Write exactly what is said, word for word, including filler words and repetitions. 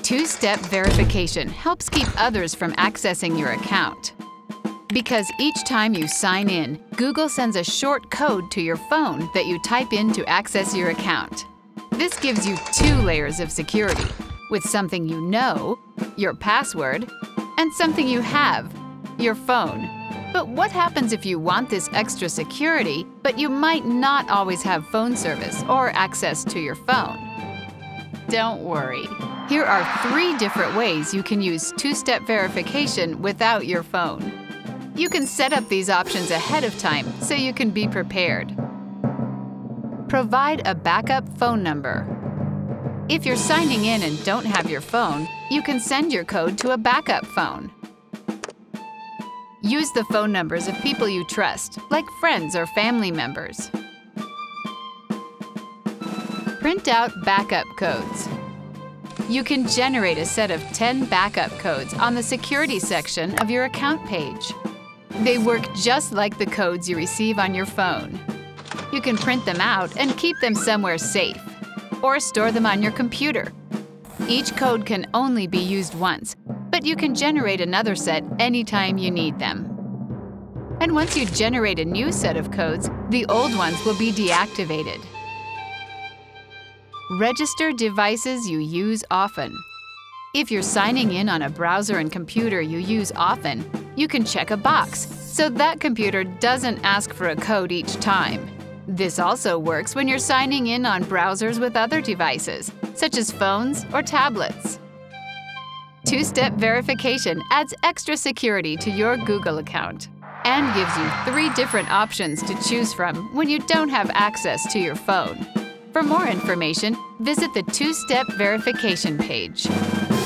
Two-step verification helps keep others from accessing your account. Because each time you sign in, Google sends a short code to your phone that you type in to access your account. This gives you two layers of security, with something you know, your password, and something you have, your phone. But what happens if you want this extra security, but you might not always have phone service or access to your phone? Don't worry. Here are three different ways you can use two-step verification without your phone. You can set up these options ahead of time so you can be prepared. Provide a backup phone number. If you're signing in and don't have your phone, you can send your code to a backup phone. Use the phone numbers of people you trust, like friends or family members. Print out backup codes. You can generate a set of ten backup codes on the security section of your account page. They work just like the codes you receive on your phone. You can print them out and keep them somewhere safe, or store them on your computer. Each code can only be used once, but you can generate another set anytime you need them. And once you generate a new set of codes, the old ones will be deactivated. Register devices you use often. If you're signing in on a browser and computer you use often, you can check a box so that computer doesn't ask for a code each time. This also works when you're signing in on browsers with other devices, such as phones or tablets. Two-step verification adds extra security to your Google account and gives you three different options to choose from when you don't have access to your phone. For more information, visit the two-step verification page.